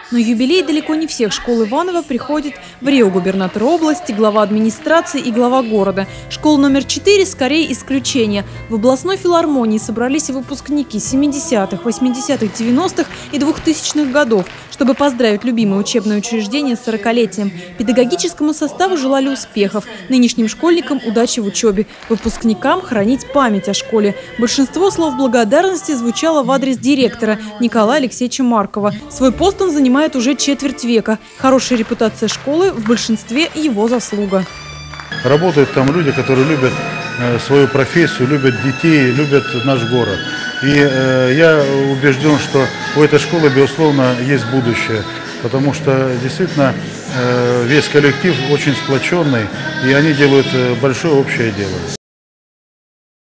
Но юбилей далеко не всех школ Иваново приходит в Рио губернатор области, глава администрации и глава города. Школа номер 4 скорее исключение. В областной филармонии собрались выпускники 70-х, 80-х, 90-х и 2000-х годов, чтобы поздравить любимое учебное учреждение с 40-летием. Педагогическому составу желали успехов, нынешним школьникам удачи в учебе, выпускникам хранить память о школе. Большинство слов благодарности звучало в адрес директора Николая Алексеевича Маркова. Свой пост он занимает уже четверть века. Хорошая репутация школы в большинстве его заслуга. Работают там люди, которые любят свою профессию, любят детей, любят наш город. И я убежден, что у этой школы, безусловно, есть будущее. Потому что действительно весь коллектив очень сплоченный, и они делают большое общее дело.